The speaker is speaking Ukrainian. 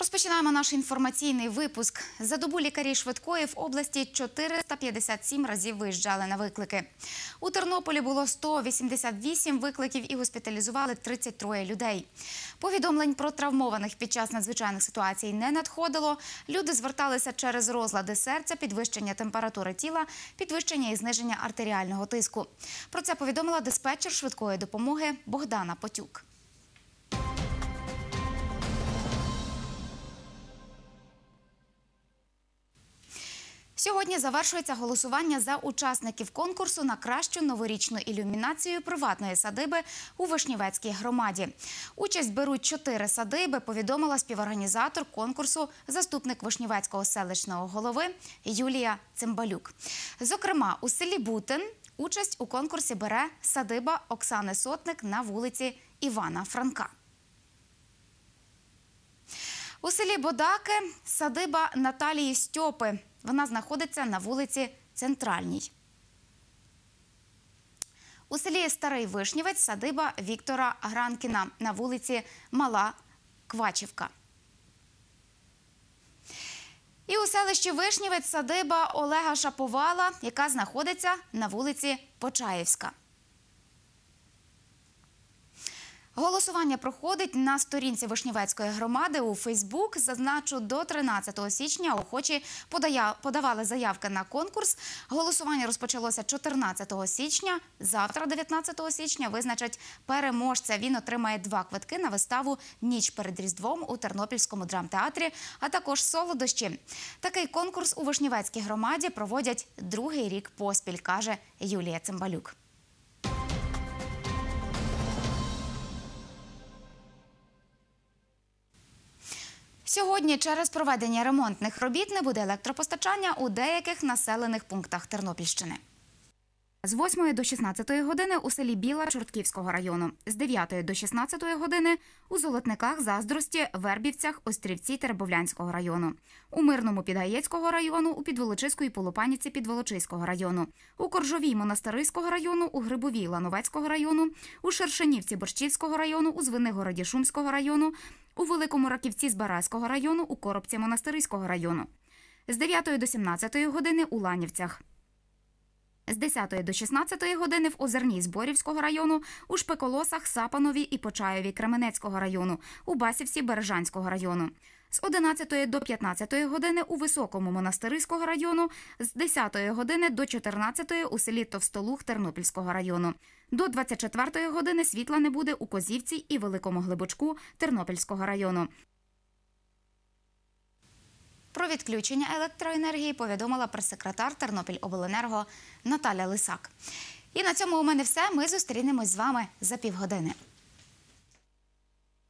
Розпочинаємо наш інформаційний випуск. За добу лікарі швидкої в області 457 разів виїжджали на виклики. У Тернополі було 188 викликів і госпіталізували 33 людей. Повідомлень про травмованих під час надзвичайних ситуацій не надходило. Люди зверталися через розлади серця, підвищення температури тіла, підвищення і зниження артеріального тиску. Про це повідомила диспетчер швидкої допомоги Богдана Потюк. Сьогодні завершується голосування за учасників конкурсу на кращу новорічну ілюмінацію приватної садиби у Вишнівецькій громаді. Участь беруть 4 садиби, повідомила співорганізатор конкурсу, заступник Вишнівецького селищного голови Юлія Цимбалюк. Зокрема, у селі Бутин участь у конкурсі бере садиба Оксани Сотник на вулиці Івана Франка. У селі Бодаки садиба Наталії Стьопи. Вона знаходиться на вулиці Центральній. У селі Старий Вишнівець садиба Віктора Гранкіна на вулиці Мала Квачівка. І у селищі Вишнівець садиба Олега Шаповала, яка знаходиться на вулиці Почаївська. Голосування проходить на сторінці Вишнівецької громади у Фейсбук. Зазначу, до 13 січня охочі подавали заявки на конкурс. Голосування розпочалося 14 січня. Завтра, 19 січня, визначать переможця. Він отримає 2 квитки на виставу «Ніч перед Різдвом» у Тернопільському драмтеатрі, а також солодощі. Такий конкурс у Вишнівецькій громаді проводять 2-й рік поспіль, каже Юлія Цимбалюк. Сьогодні через проведення ремонтних робіт не буде електропостачання у деяких населених пунктах Тернопільщини. З 8 до 16 години у селі Біла Чортківського району, з 9 до 16 години у Золотниках, Заздрості, Вербівцях, Острівці Теребовлянського району, у Мирному Підгаєцького району, у Підволочиську і Полупаніці Підволочиського району, у Коржовій Монастириського району, у Грибовій Лановецького району, у Шершенівці Борщівського району, у Звенигороді Шумського району, у Великому Раківці Збаразького району, у Коробці Монастириського району, з 9 до 17 години у Ланівцях, з 10 до 16 години в Озерній Зборівського району, у Шпеколосах, Сапанові і Почаєві Кременецького району, у Басівці Бережанського району, з 11 до 15 години у Високому Монастириського району, з 10 години до 14 у селі Товстолуг Тернопільського району. До 24 години світла не буде у Козівці і Великому Глибочку Тернопільського району. Про відключення електроенергії повідомила прес-секретар Тернопільобленерго Наталя Лисак. І на цьому у мене все. Ми зустрінемось з вами за півгодини.